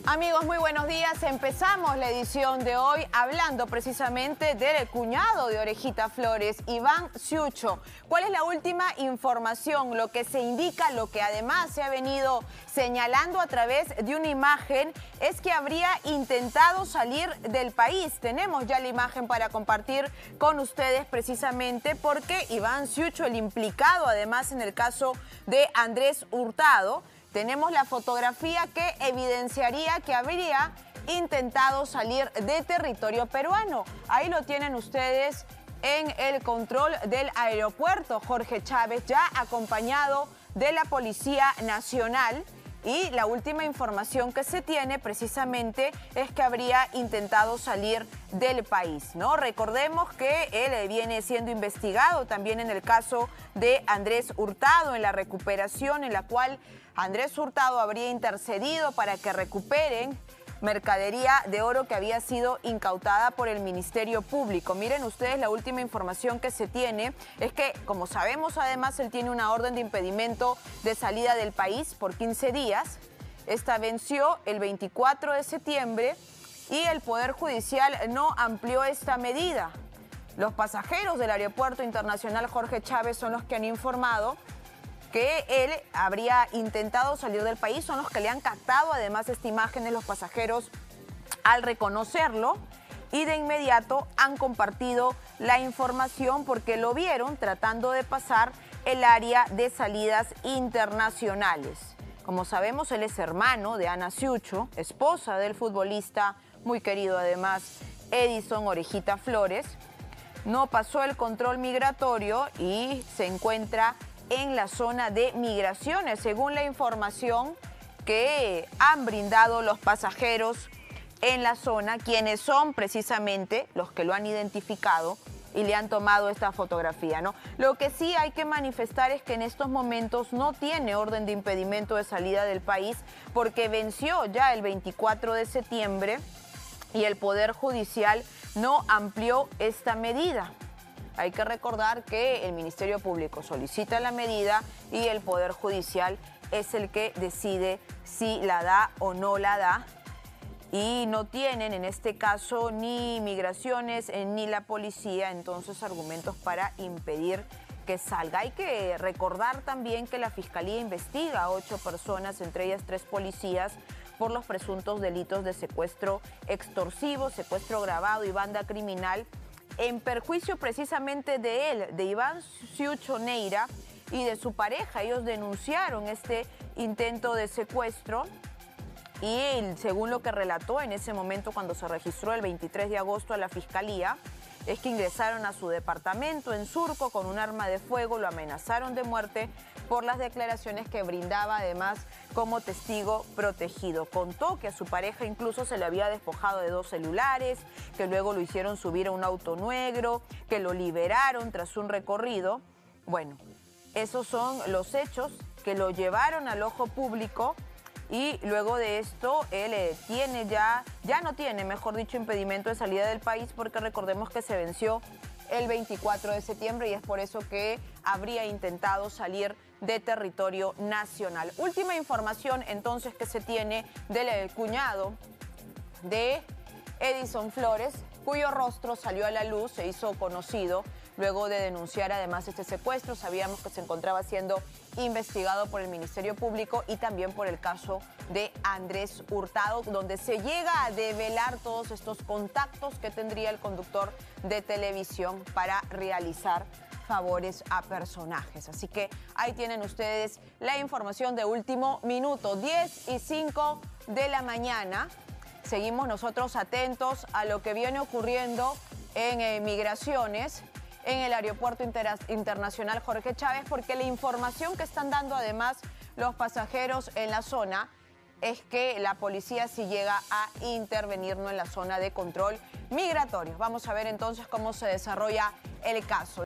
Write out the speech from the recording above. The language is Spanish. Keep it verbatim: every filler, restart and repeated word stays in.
Amigos, muy buenos días. Empezamos la edición de hoy hablando precisamente del cuñado de Orejita Flores, Iván Ciucho. ¿Cuál es la última información? Lo que se indica, lo que además se ha venido señalando a través de una imagen, es que habría intentado salir del país. Tenemos ya la imagen para compartir con ustedes precisamente porque Iván Ciucho, el implicado además en el caso de Andrés Hurtado, tenemos la fotografía que evidenciaría que habría intentado salir de territorio peruano. Ahí lo tienen ustedes en el control del aeropuerto Jorge Chávez, ya acompañado de la Policía Nacional. Y la última información que se tiene precisamente es que habría intentado salir del país, ¿no? Recordemos que él viene siendo investigado también en el caso de Andrés Hurtado, en la recuperación en la cual Andrés Hurtado habría intercedido para que recuperen mercadería de oro que había sido incautada por el Ministerio Público. Miren ustedes, la última información que se tiene es que, como sabemos, además, él tiene una orden de impedimento de salida del país por quince días. Esta venció el veinticuatro de septiembre y el Poder Judicial no amplió esta medida. Los pasajeros del Aeropuerto Internacional Jorge Chávez son los que han informado que él habría intentado salir del país, son los que le han captado además esta imagen de los pasajeros al reconocerlo y de inmediato han compartido la información porque lo vieron tratando de pasar el área de salidas internacionales. Como sabemos, él es hermano de Ana Ciucho, esposa del futbolista muy querido además Edison Orejita Flores. No pasó el control migratorio y se encuentra en la zona de migraciones, según la información que han brindado los pasajeros en la zona, quienes son precisamente los que lo han identificado y le han tomado esta fotografía, ¿no? Lo que sí hay que manifestar es que en estos momentos no tiene orden de impedimento de salida del país porque venció ya el veinticuatro de septiembre y el Poder Judicial no amplió esta medida. Hay que recordar que el Ministerio Público solicita la medida y el Poder Judicial es el que decide si la da o no la da. Y no tienen en este caso ni migraciones ni la policía, entonces argumentos para impedir que salga. Hay que recordar también que la Fiscalía investiga a ocho personas, entre ellas tres policías, por los presuntos delitos de secuestro extorsivo, secuestro agravado y banda criminal, en perjuicio precisamente de él, de Iván Ciucho Neira y de su pareja. Ellos denunciaron este intento de secuestro y él, según lo que relató en ese momento cuando se registró el veintitrés de agosto a la Fiscalía, es que ingresaron a su departamento en Surco con un arma de fuego, lo amenazaron de muerte por las declaraciones que brindaba además como testigo protegido. Contó que a su pareja incluso se le había despojado de dos celulares, que luego lo hicieron subir a un auto negro, que lo liberaron tras un recorrido. Bueno, esos son los hechos que lo llevaron al ojo público. Y luego de esto, él eh, tiene ya, ya no tiene, mejor dicho, impedimento de salida del país porque recordemos que se venció el veinticuatro de septiembre y es por eso que habría intentado salir de territorio nacional. Última información entonces que se tiene del eh, cuñado de Edison Flores, cuyo rostro salió a la luz, se hizo conocido luego de denunciar además este secuestro. Sabíamos que se encontraba siendo investigado por el Ministerio Público y también por el caso de Andrés Hurtado, donde se llega a develar todos estos contactos que tendría el conductor de televisión para realizar favores a personajes. Así que ahí tienen ustedes la información de último minuto, diez y cinco de la mañana. Seguimos nosotros atentos a lo que viene ocurriendo en eh, migraciones en el Aeropuerto Inter Internacional Jorge Chávez, porque la información que están dando además los pasajeros en la zona es que la policía sí llega a intervenir, ¿no?, en la zona de control migratorio. Vamos a ver entonces cómo se desarrolla el caso.